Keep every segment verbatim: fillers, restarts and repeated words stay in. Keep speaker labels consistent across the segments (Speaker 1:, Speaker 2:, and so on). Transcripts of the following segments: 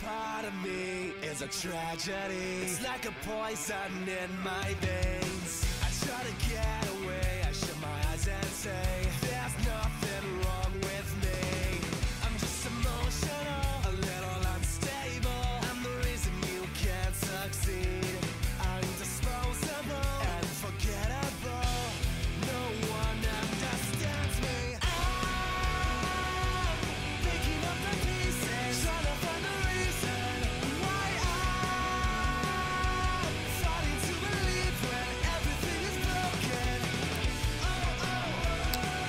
Speaker 1: part of me is a tragedy. It's like a poison in my veins. I try to get away, I shut my eyes and say there's nothing wrong with me. I'm just emotional, a little unstable. I'm the reason you can't succeed. I'm disposable and forgettable. No one understands me. I'm picking up the pieces, trying to find the reason why I'm starting to believe when everything is broken. Oh, oh, oh.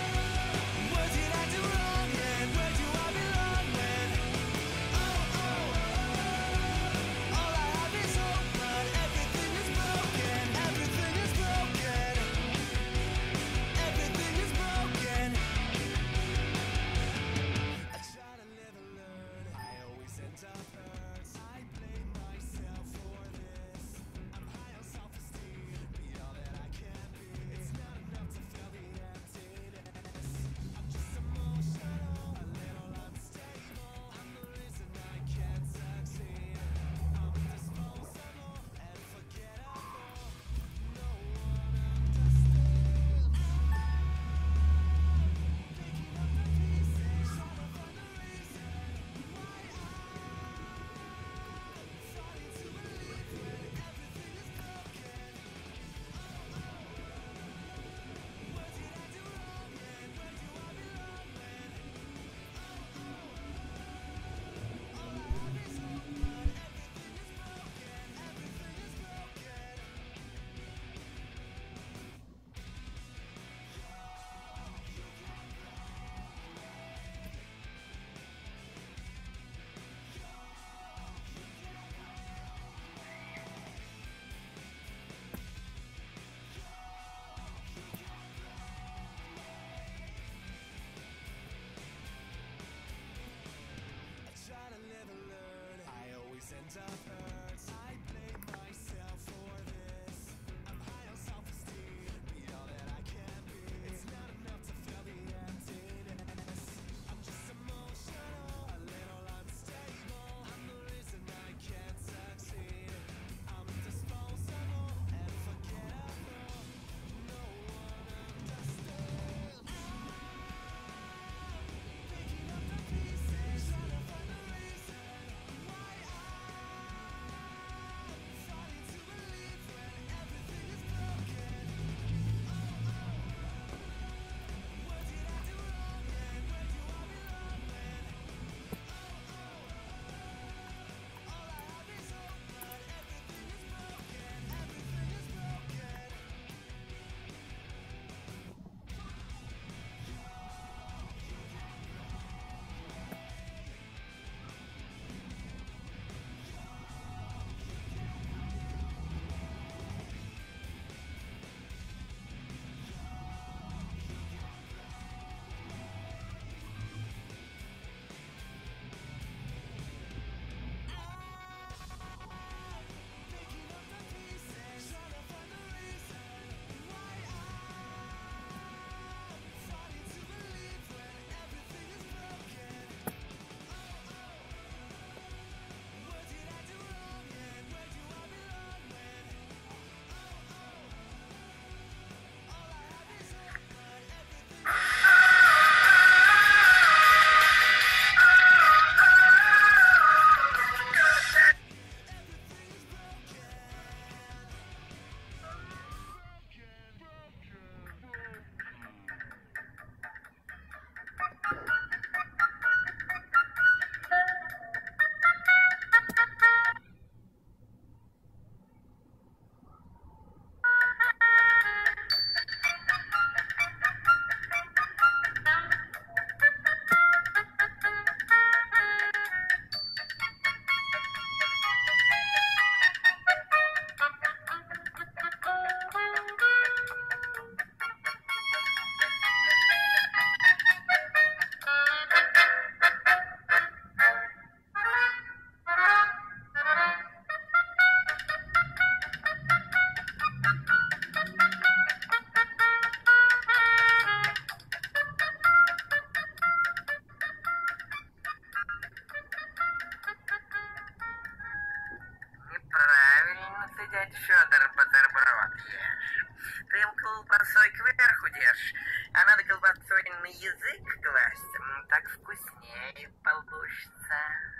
Speaker 2: кажется.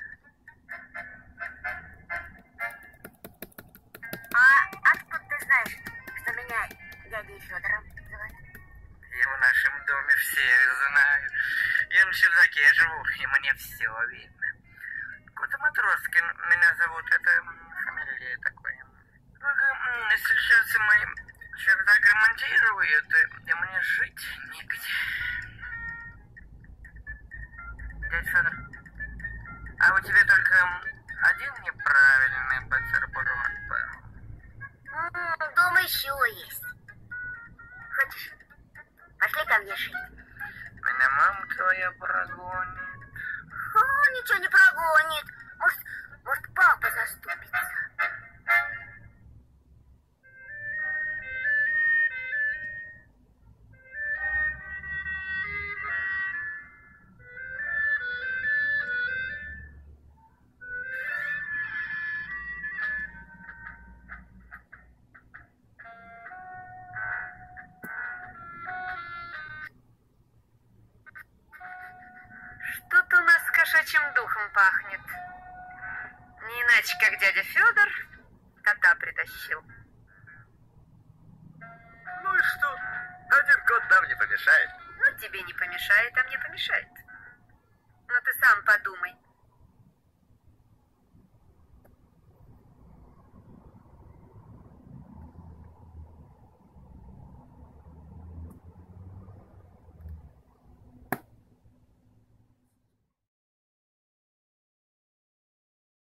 Speaker 2: А откуда ты знаешь, что меня дядей Федором зовут?
Speaker 3: Я в нашем доме всех знаю. Я на чердаке живу, и мне все видно. Кота Матроскин меня зовут, это фамилия такая. Только сейчас мои чердак ремонтируют, и мне жить негде. Дядя Федор, а у тебя только один неправильный бутерброд был?
Speaker 2: Дома еще есть. Хочешь, пошли ко мне жить?
Speaker 3: Меня мама твоя прогонит.
Speaker 2: О, ничего не прогонит. Может, может, папа заступится.
Speaker 4: Что-то у нас с кошачьим духом пахнет. Не иначе, как дядя Федор кота притащил.
Speaker 3: Ну и что? Один кот нам не помешает.
Speaker 4: Ну, тебе не помешает, а мне помешает. Но ты сам подумай.